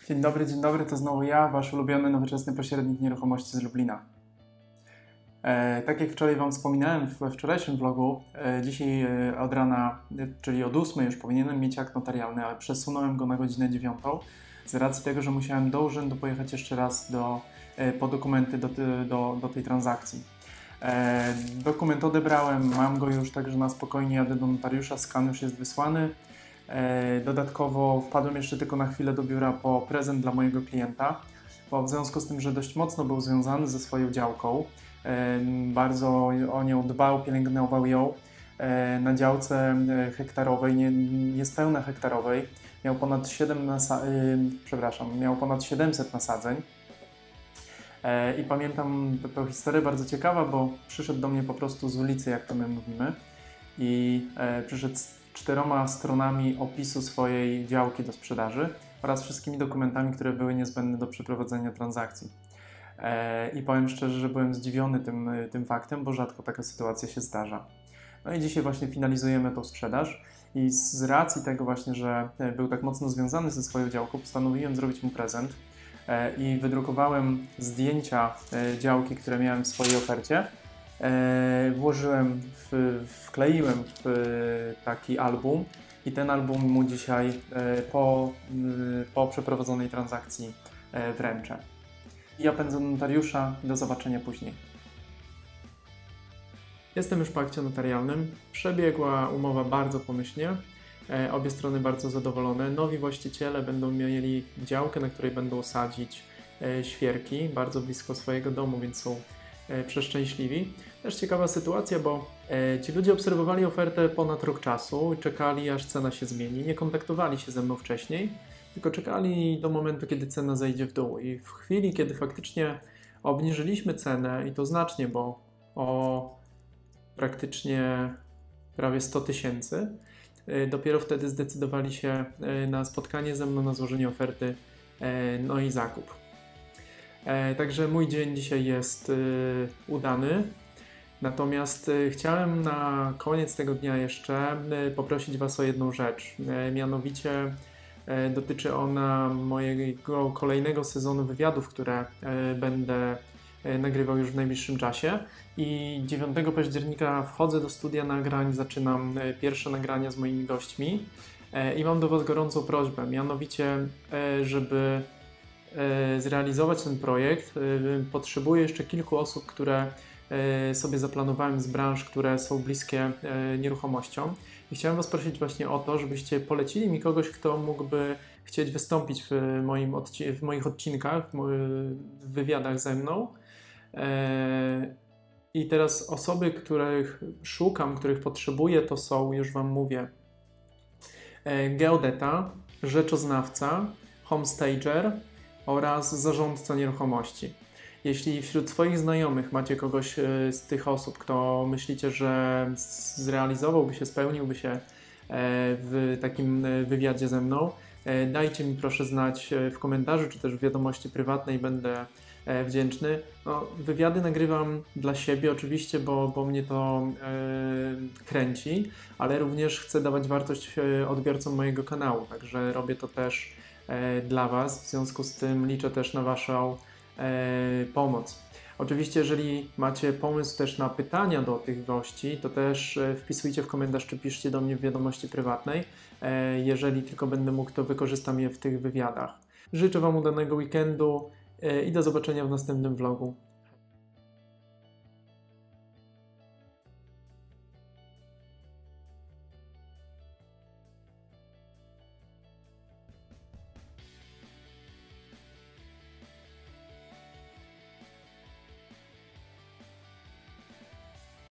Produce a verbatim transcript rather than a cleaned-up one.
Dzień dobry, dzień dobry, to znowu ja, Wasz ulubiony nowoczesny pośrednik nieruchomości z Lublina. E, tak jak wczoraj Wam wspominałem we wczorajszym vlogu, e, dzisiaj e, od rana, e, czyli od ósmej już powinienem mieć akt notarialny, ale przesunąłem go na godzinę dziewiątą z racji tego, że musiałem do urzędu pojechać jeszcze raz do, e, po dokumenty do, do, do tej transakcji. E, dokument odebrałem, mam go już, także na spokojnie jadę do notariusza, skan już jest wysłany. Dodatkowo wpadłem jeszcze tylko na chwilę do biura po prezent dla mojego klienta, bo w związku z tym, że dość mocno był związany ze swoją działką, bardzo o nią dbał, pielęgnował ją, na działce hektarowej, nie, niespełna hektarowej, miał ponad siedem nasa- przepraszam, miał ponad siedemset nasadzeń. I pamiętam tę historię bardzo ciekawa, bo przyszedł do mnie po prostu z ulicy, jak to my mówimy, i przyszedł z czteroma stronami opisu swojej działki do sprzedaży oraz wszystkimi dokumentami, które były niezbędne do przeprowadzenia transakcji. E, I powiem szczerze, że byłem zdziwiony tym, tym faktem, bo rzadko taka sytuacja się zdarza. No i dzisiaj właśnie finalizujemy tą sprzedaż i z racji tego właśnie, że był tak mocno związany ze swoją działką, postanowiłem zrobić mu prezent e, i wydrukowałem zdjęcia e, działki, które miałem w swojej ofercie. E, włożyłem, w, wkleiłem w taki album i ten album mu dzisiaj e, po, e, po przeprowadzonej transakcji e, wręczę. Ja pędzę do notariusza, do zobaczenia później. Jestem już po akcie notarialnym. Przebiegła umowa bardzo pomyślnie. E, obie strony bardzo zadowolone. Nowi właściciele będą mieli działkę, na której będą sadzić e, świerki bardzo blisko swojego domu, więc są przeszczęśliwi. Też ciekawa sytuacja, bo e, ci ludzie obserwowali ofertę ponad rok czasu i czekali, aż cena się zmieni. Nie kontaktowali się ze mną wcześniej, tylko czekali do momentu, kiedy cena zejdzie w dół. I w chwili, kiedy faktycznie obniżyliśmy cenę, i to znacznie, bo o praktycznie prawie sto tysięcy, e, dopiero wtedy zdecydowali się e, na spotkanie ze mną, na złożenie oferty, e, no i zakup. E, także mój dzień dzisiaj jest y, udany, natomiast y, chciałem na koniec tego dnia jeszcze y, poprosić Was o jedną rzecz, y, mianowicie y, dotyczy ona mojego kolejnego sezonu wywiadów, które y, będę y, nagrywał już w najbliższym czasie i dziewiątego października wchodzę do studia nagrań, zaczynam y, pierwsze nagrania z moimi gośćmi y, i mam do Was gorącą prośbę, mianowicie y, żeby zrealizować ten projekt, potrzebuję jeszcze kilku osób, które sobie zaplanowałem z branż, które są bliskie nieruchomościom. I chciałem Was prosić właśnie o to, żebyście polecili mi kogoś, kto mógłby chcieć wystąpić w, moim odci- w moich odcinkach, w wywiadach ze mną. I teraz osoby, których szukam, których potrzebuję, to są, już Wam mówię, geodeta, rzeczoznawca, homestager oraz zarządca nieruchomości. Jeśli wśród swoich znajomych macie kogoś z tych osób, kto myślicie, że zrealizowałby się, spełniłby się w takim wywiadzie ze mną, dajcie mi proszę znać w komentarzu, czy też w wiadomości prywatnej, będę wdzięczny. No, wywiady nagrywam dla siebie oczywiście, bo, bo mnie to e, kręci, ale również chcę dawać wartość odbiorcom mojego kanału, także robię to też dla Was, w związku z tym liczę też na Waszą e, pomoc. Oczywiście, jeżeli macie pomysł też na pytania do tych gości, to też e, wpisujcie w komentarz, czy piszcie do mnie w wiadomości prywatnej. E, jeżeli tylko będę mógł, to wykorzystam je w tych wywiadach. Życzę Wam udanego weekendu e, i do zobaczenia w następnym vlogu.